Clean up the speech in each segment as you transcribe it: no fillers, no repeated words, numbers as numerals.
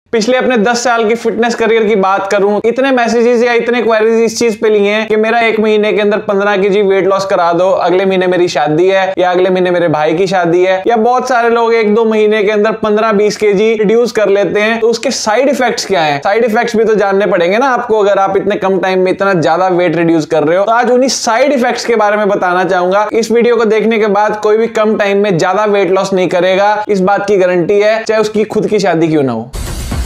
पिछले अपने 10 साल की फिटनेस करियर की बात करूं, इतने मैसेजेस या इतने क्वेरीज इस चीज पे लिए हैं कि मेरा 1 महीने के अंदर 15 kg वेट लॉस करा दो, अगले महीने मेरी शादी है या अगले महीने मेरे भाई की शादी है, या बहुत सारे लोग 1-2 महीने के अंदर 15-20 kg रिड्यूस कर लेते हैं। तो उसके साइड इफेक्ट्स क्या हैं? साइड इफेक्ट्स भी तो जानने पड़ेंगे ना आपको, अगर आप इतने कम टाइम में इतना ज्यादा वेट रिड्यूस कर रहे हो। तो आज उन्हीं साइड इफेक्ट्स के बारे में बताना चाहूंगा। इस वीडियो को देखने के बाद कोई भी कम टाइम में ज्यादा वेट लॉस नहीं करेगा, इस बात की गारंटी है, चाहे उसकी खुद की शादी क्यों ना हो।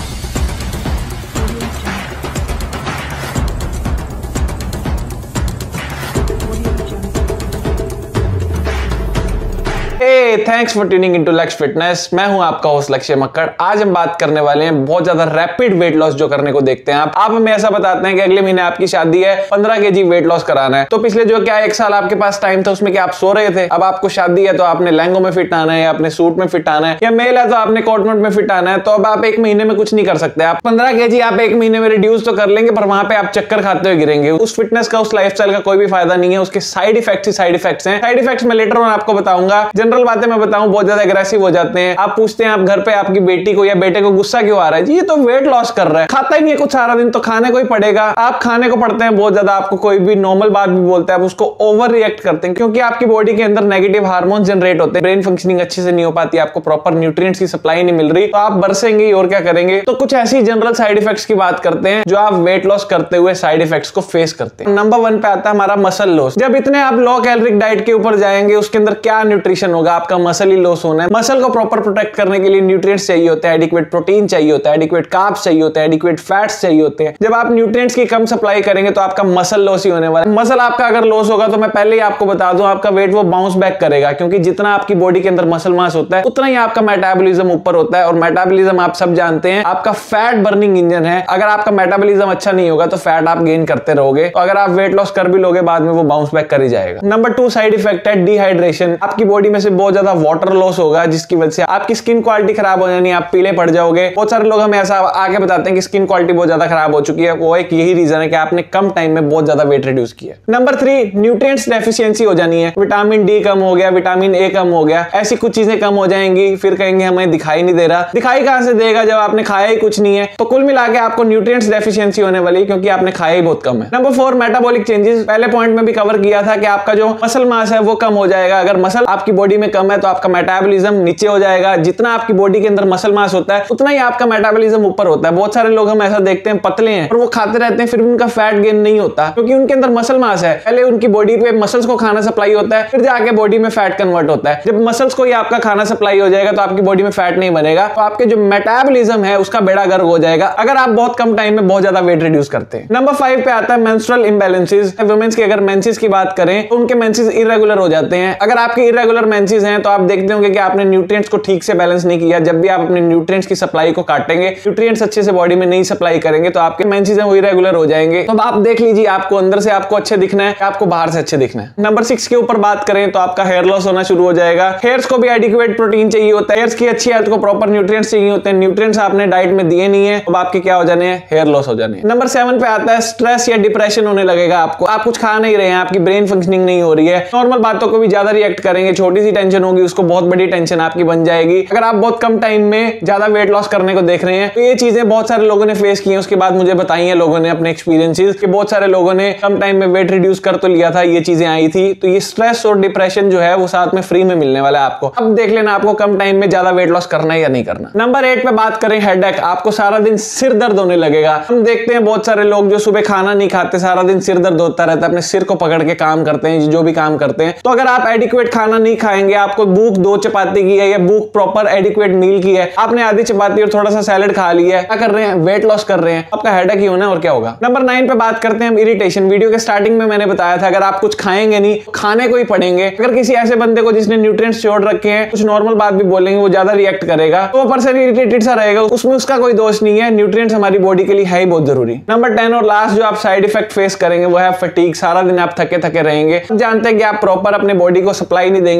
Thanks for tuning into Lakshya fitness. मैं हूं आपका होस्ट लक्ष्य मक्कड़। आज हम बात करने वाले हैं बहुत ज्यादा रैपिड वेट लॉस जो करने को देखते हैं आप हमें ऐसा बताते हैं कि अगले महीने आपकी शादी है, 15 kg वेट लॉस कराना है। तो पिछले जो क्या 1 साल आपके पास टाइम था उसमें क्या आप सो रहे थे? अब आपको शादी है तो आपने लहंगों में फिट आना है, या अपने सूट में फिट आना है, या मेल है तो आपने कोट में फिट आना है। तो अब आप 1 महीने में कुछ नहीं कर सकते। आप 15 kg आप 1 महीने में रिड्यूस तो कर लेंगे, पर वहां पे आप चक्कर खाते हुए गिरेंगे। उस फिटनेस का, उस लाइफस्टाइल का कोई भी फायदा नहीं है। उसके साइड इफेक्ट्स ही साइड इफेक्ट्स हैं। साइड इफेक्ट्स में लेटर ऑन आपको बताऊंगा। जनरल बातें मैं बताऊं, बहुत ज्यादा एग्रेसिव हो जाते हैं। आप पूछते हैं आप घर पे आपकी बेटी को या बेटे को गुस्सा क्यों आ रहा है? जी ये तो वेट लॉस कर रहा है, खाता ही नहीं है कुछ सारा दिन, तो खाने को ही पड़ेगा। आप खाने को पड़ते हैं बहुत ज्यादा, आपको कोई भी नॉर्मल बात भी बोलता है आप उसको ओवर रिएक्ट करते हैं, क्योंकि आपकी बॉडी के अंदर नेगेटिव हार्मोन जनरेट होते हैं, ब्रेन फंक्शनिंग अच्छे से नहीं हो पाती, आपको प्रॉपर न्यूट्रिएंट्स की सप्लाई नहीं मिल रही, तो आप बरसेंगे और क्या करेंगे। तो कुछ ऐसी जनरल साइड इफेक्ट्स की बात करते हैं जो आप वेट लॉस करते हुए साइड इफेक्ट्स को फेस करते हैं। नंबर 1 पे आता है हमारा मसल लॉस। जब इतने आप लो कैलोरिक डाइट के ऊपर जाएंगे, उसके अंदर क्या न्यूट्रिशन होगा? आपका मसल ही लॉस होना है। मसल को प्रॉपर प्रोटेक्ट करने के लिए न्यूट्रिएंट्स चाहिए होते हैं, एडिक्वेट प्रोटीन चाहिए होता है, एडिक्वेट कार्ब्स चाहिए होते हैं, एडिक्वेट फैट्स चाहिए होते हैं। जब आप न्यूट्रिएंट्स की कम सप्लाई करेंगे तो आपका मसल लॉस ही होने वाला है। मसल आपका अगर लॉस होगा तो मैं पहले ही आपको बता दूं, आपका वेट वो बाउंस बैक करेगा, क्योंकि जितना आपकी बॉडी के अंदर मसल मास होता है उतना ही आपका मेटाबॉलिज्म ऊपर होता है। और मेटाबॉलिज्म आप सब जानते हैं आपका फैट बर्निंग इंजन है। अगर आपका मेटाबॉलिज्म अच्छा नहीं होगा तो फैट आप गेन करते रहोगे, तो अगर आप वेट लॉस कर भी लोगे बाद में वो बाउंस बैक कर ही जाएगा। नंबर 2 साइड इफेक्ट है डिहाइड्रेशन। आपकी बॉडी में से बहुत ज्यादा वाटर लॉस होगा, जिसकी वजह से आपकी स्किन क्वालिटी खराब हो जानी, आप पीले पड़ जाओगे। बहुत सारे लोग हमें ऐसा आके बताते हैं कि स्किन क्वालिटी बहुत ज्यादा खराब हो चुकी है। वो एक यही रीजन है कि आपने कम टाइम में बहुत ज्यादा वेट रिड्यूस किया। नंबर 3 न्यूट्रिएंट्स डेफिशिएंसी हो जानी है। विटामिन डी कम हो गया, विटामिन ए कम हो गया, ऐसी कुछ चीजें कम हो जाएंगी। फिर कहेंगे हमें दिखाई नहीं दे रहा। दिखाई कहां से देगा जब आपने खाया ही कुछ नहीं है? तो कुल मिला के आपको न्यूट्रिएंट्स डेफिशिएंसी होने वाली, क्योंकि आपने खाया ही बहुत कम है। Number 4 metabolic changes. पहले पॉइंट में भी कवर किया था कि आपका जो मसल मास है वो कम हो जाएगा। अगर मसल आपकी बॉडी में कम है तो आपका मेटाबॉलिज्म नीचे हो जाएगा। जितना आपकी बॉडी के अंदर मसल मास होता है उतना ही आपका मेटाबॉलिज्म ऊपर होता है। बहुत सारे लोग हम ऐसा देखते हैं पतले हैं और वो खाते रहते हैं, फिर भी उनका फैट गेन नहीं होता, क्योंकि उनके अंदर मसल मास है। पहले उनकी बॉडी पे मसल्स को खाना सप्लाई होता है, फिर जाके बॉडी में फैट कन्वर्ट होता है। जब मसल्स को ही आपका खाना सप्लाई हो जाएगा तो आपकी बॉडी में फैट नहीं बनेगा, तो आपके जो मेटाबॉलिज्म है उसका बेड़ा गर्क हो जाएगा, अगर आप बहुत कम टाइम में बहुत ज्यादा वेट रिड्यूस करते हैं। नंबर 5 पे आता है मेंस्ट्रुअल इंबैलेंसेस। वुमेन्स की अगर मेंसेस की बात करें तो उनके मेंसेस इरेगुलर हो जाते हैं। अगर आपके इरेगुलर मेंसेस हैं तो आप देखते होंगे कि आपने न्यूट्रिएंट्स को ठीक से बैलेंस नहीं किया। जब भी आप अपने न्यूट्रिएंट्स की सप्लाई को काटेंगे, न्यूट्रिएंट्स अच्छे से बॉडी में नहीं सप्लाई करेंगे, तो आपके मेंसेस हैं वो इरेगुलर हो जाएंगे। तो आप देख लीजिए, आपको अंदर से आपको अच्छे दिखना है, आपको बाहर से अच्छे दिखना है। नंबर 6 के ऊपर बात करें तो आपका हेयर लॉस होना शुरू हो जाएगा। हेयर्स को भी एडिक्वेट प्रोटीन चाहिए होता है, हेयर्स की अच्छी हेल्थ को प्रॉपर न्यूट्रिएंट्स चाहिए होते हैं। न्यूट्रिएंट्स आपने डाइट में दिए नहीं है, अब आपके क्या हो जाने हैं? हेयर लॉस हो जाने हैं। नंबर 7 पे आता है स्ट्रेस या डिप्रेशन होने लगेगा आपको। आप कुछ खा नहीं रहे हैं, आपकी ब्रेन फंक्शनिंग नहीं हो रही है, नॉर्मल बातों को भी ज्यादा रिएक्ट करेंगे, छोटी सी टेंशन होगी उसको बहुत बड़ी टेंशन आपकी बन जाएगी। अगर आप बहुत कम टाइम में ज्यादा वेट लॉस करने को देख रहे हैं तो ये चीजें बहुत सारे लोगों ने फेस की हैं। उसके बाद मुझे बताई है लोगों ने अपने एक्सपीरियंसेस कि बहुत सारे लोगों ने कम टाइम में वेट रिड्यूस कर तो लिया था, ये चीजें आई थी। तो ये स्ट्रेस और डिप्रेशन जो है वो साथ में फ्री में मिलने वाला है आपको। अब देख लेना आपको कम टाइम में ज्यादा वेट लॉस करना है या नहीं करना। नंबर 8 पे बात करें हेडेक। आपको सारा दिन सिर दर्द होने लगेगा। हम देखते हैं बहुत सारे लोग जो सुबह खाना नहीं खाते, सारा दिन सिर दर्द होता रहता है, अपने सिर को पकड़ के काम करते हैं, जो भी काम करते हैं। तो अगर आप एडिक्वेट खाना नहीं खाएंगे, आपको भूख 2 चपाती की है या भूख प्रॉपर एडिक्वेट मील की है, आपने आधी चपाती और थोड़ा सा सैलेड खा लिया है, क्या कर रहे हैं? वेट लॉस कर रहे हैं। आपका हेडेक ही होना है और क्या होगा। नंबर 9 पे बात करते हैं हम इरिटेशन। वीडियो के स्टार्टिंग में मैंने बताया था अगर आप कुछ खाएंगे नहीं, खाने को ही पड़ेंगे। अगर किसी ऐसे बंदे को जिसने न्यूट्रिएंट्स छोड़ रखे हैं, कुछ नॉर्मल बात भी बोलेंगे, वो ज्यादा रिएक्ट करेगा, तो वो पर्सन इरिटेटेड सा रहेगा, उसमें उसका कोई दोष नहीं है। न्यूट्रिएंट्स हमारी बॉडी के लिए है ही बहुत जरूरी। नंबर 10 और लास्ट जो आप साइड इफेक्ट फेस करेंगे वो है फटीग। सारा दिन आप थके थके रहेंगे। जानते हैं कि आप प्रॉपर अपने बॉडी को सप्लाई नहीं देंगे कार्बोहाइड्रेट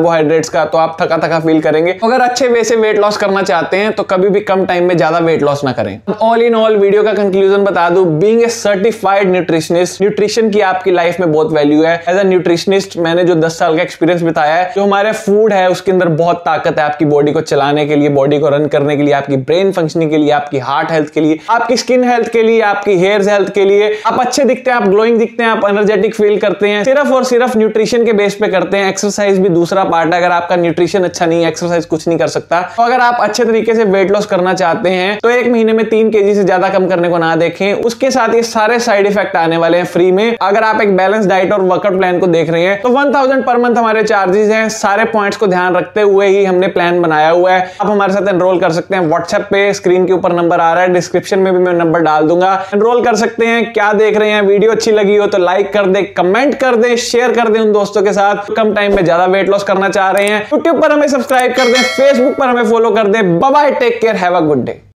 कार्बोहाइड्रेट्स का, तो आप थका थका फील करेंगे। अगर अच्छे वे से वेट लॉस करना चाहते हैं तो कभी भी कम टाइम में ज्यादा वेट लॉस ना करें। ऑल इन ऑल वीडियो का कंक्लूजन बता दूं, being a certified nutritionist, nutrition की आपकी लाइफ में बहुत वैल्यू है। एज अ न्यूट्रिशनिस्ट मैंने जो 10 साल का एक्सपीरियंस बिताया है, जो हमारे फूड है उसके अंदर बहुत ताकत है आपकी बॉडी को चलाने के लिए, बॉडी को रन करने के लिए, आपकी ब्रेन फंक्शनिंग के लिए, आपकी हार्ट हेल्थ के लिए, आपकी स्किन हेल्थ के लिए, आपकी हेयर हेल्थ के लिए। आप अच्छे दिखते हैं, आप ग्लोइंग दिखते हैं, आप एनर्जेटिक फील करते हैं, सिर्फ और सिर्फ न्यूट्रिशन के बेस पे करते हैं। एक्सरसाइज भी दूसरा पार्ट है। अगर आपका न्यूट्रिशन अच्छा नहीं है, एक्सरसाइज कुछ नहीं कर सकता। तो अगर आप अच्छे तरीके से वेट लॉस करना चाहते हैं तो 1 महीने में 3 kg से ज्यादा कम करने को ना देखें। उसके साथ ये सारे साइड इफेक्ट आने वाले हैं फ्री में। अगर आप एक बैलेंस डाइट और वर्कआउट प्लान को देख रहे हैं तो 1000 पर मंथ हमारे चार्जेस हैं। सारे पॉइंट्स को ध्यान रखते हुए ही हमने प्लान बनाया हुआ है। आप हमारे साथ एनरोल कर सकते हैं। व्हाट्सएप पे स्क्रीन के ऊपर नंबर आ रहा है, डिस्क्रिप्शन में भी मैं नंबर डाल दूंगा, एनरोल कर सकते हैं। क्या देख रहे हैं, वीडियो अच्छी लगी हो तो लाइक कर दे, कमेंट कर दे, शेयर कर दे उन दोस्तों के साथ कम टाइम में ज्यादा वेट लॉस करना चाह रहे हैं। यूट्यूब पर हमें सब्सक्राइब कर दे, फेसबुक पर हमें फॉलो कर दे। Bye bye, take care, have a good day.